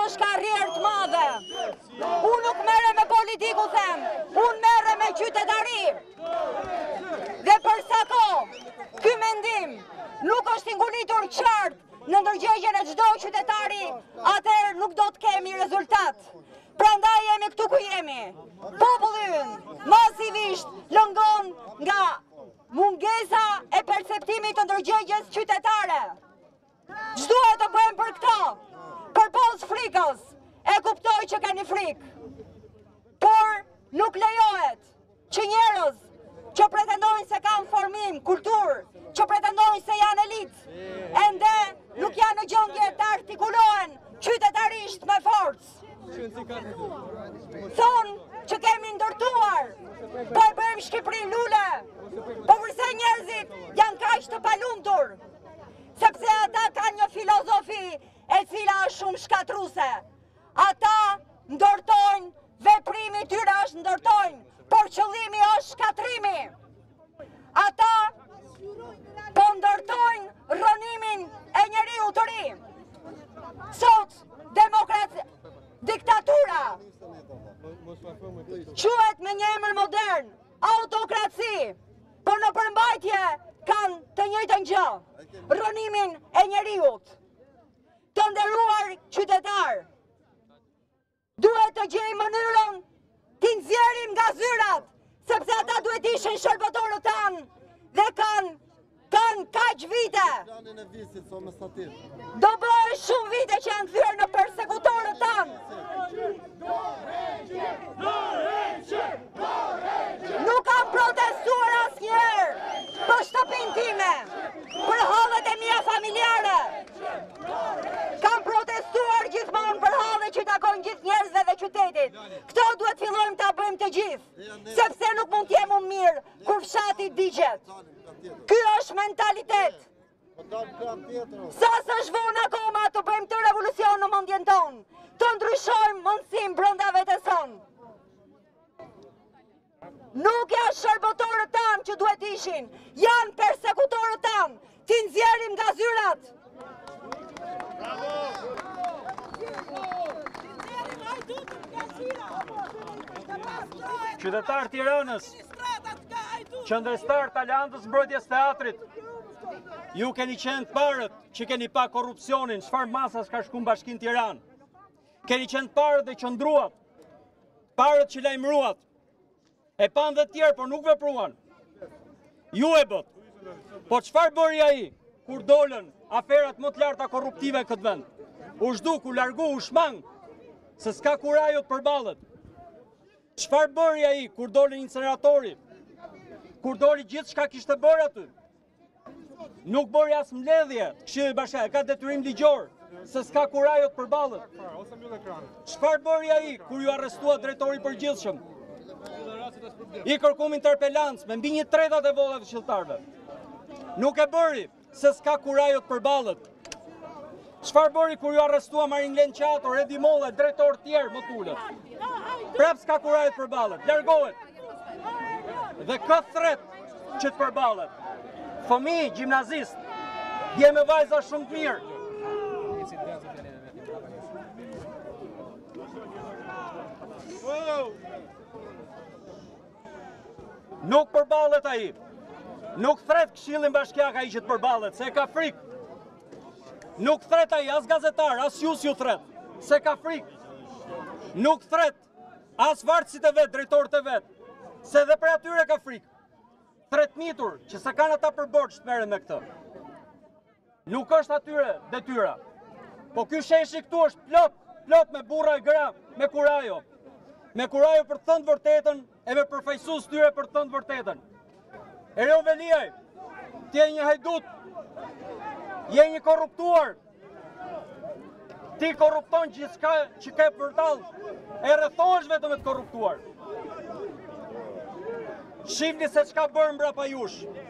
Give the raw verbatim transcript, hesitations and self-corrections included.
është karrierë të madhe. Unë nuk mere me politiku, them, unë mere me qytetari. Dhe për sa kohë, ky mendim nuk është ingulitur qartë në ndërgjegjen e çdo qytetari, atëherë nuk do të kemi rezultat. Prandaj jemi këtu ku jemi. Populli ynë masivisht lëngon nga mungesa e perceptimit të ndërgjegjes qytetare. Ç'duhet të bëjmë për këto? Përpos frikës, e kuptoj që keni frikë. Por nuk lejohet që njerëz që pretendojnë se kanë formim, kulturë, që pretendojnë se janë elitë, ende nuk janë në gjendje të artikulohen qytetarisht me forcë. Thonë që kemi ndërtuar, po e bëjmë Shqipëri lule, po përse njerëzit janë kaq të palumtur, sepse ata kanë një filozofi e cila është shumë shkatruse. Ata ndërtojnë, veprimi tyre është ndërtojnë, por qëllimi është shkatrimi. Ata po ndërtojnë rënimin e njeriu të ri. Sot, demokracia, diktatura, quhet me një emër modern, autokraci, por në përmbajtje kanë të njëjtën gjë, rënimin e njeriut. Të nderuar qytetar, duhet të gjejmë mënyrën t'i nxjerrim nga zyrat, sepse ata duhet ishin shërbëtorët tanë dhe kanë kanë kaq vite. Do bëhet shumë vite që janë thyer në persekutorët tanë. Nuk kam protestuar asnjëherë për shtëpinë time, për hallet e mia familjare. Kam protestuar gjithmonë për hallet që takojnë gjithë njerëzve dhe qytetit. Këto duhet fillojmë ta bëjmë të gjithë, sepse nuk mund të jemi mirë kur fshati digjet. Ky është mentalitet. Sa s'është vonë akoma të bëjmë të revolucion në mendjen tonë, të ndryshojmë mundësim brenda vetes sonë. Nuk janë shërbëtorët tanë që duhet ishin, janë persekutorët tanë, t'i nxjerrim nga zyrat. Qytetar Tiranës, qëndërstar të Aleancës Mbrojtjes Teatrit, ju keni qenë parët që keni pa korrupsionin, çfarë masas ka shku në Bashkinë Tiranë. Keni qenë parët dhe qëndruat, parët që lajmëruat, e pan dhe tjerë, por nuk vepruan. Ju e bët. Po çfarë bëri ai kur dolën aferat më të larta korruptive këtë vend? U zhduk, u largu, u shmang, se s'ka kurajo të përballet. Çfarë bëri ai kur dolën incineratori? Kur doli gjithë çka kishte bërë aty? Nuk bëri as mbledhje të Këshillit Bashkiak, ka detyrim ligjor, se s'ka kurajo të përballet. Çfarë bëri ai kur ju arrestua drejtori i përgjithshëm? I kërkuam interpelancë me mbi një tretat e vota të qytetarëve. Nuk e bëri, se s'ka kurajo të përballet. Çfarë bëri kur ju arrestua Marinlen Qato, Redi Molla, drejtorë tjerë më tulët? Prap s'ka kurajo të përballet, largohet. Dhe këtë thret që të përballet. Fëmijë, gjimnazist, dje me vajza shumë të mirë. Nuk përballet ai. Nuk thret Këshillin Bashkiak ai që të përballet, se ka frikë. Nuk thret ai as gazetar, as ju si ju thret, se ka frikë. Nuk thret as vartësit e vet, drejtorët e vet, se dhe për atyre ka frikë. Thret mitur, që se kanë ata për borxh të merren me këtë. Nuk është atyre detyra. Po ky sheshi këtu është plot, plot me burra e gra, me kurajo. Me kurajo për të thënë vërtetën e me përfaqësues tyre për të thënë vërtetën. Ereu Veliaj, ti je një hajdut, je një korruptuar. Ti korrupton gjithçka që ke përdall, e rrethohesh vetëm me të korruptuar. Shihni se çka bën mbrapa jush.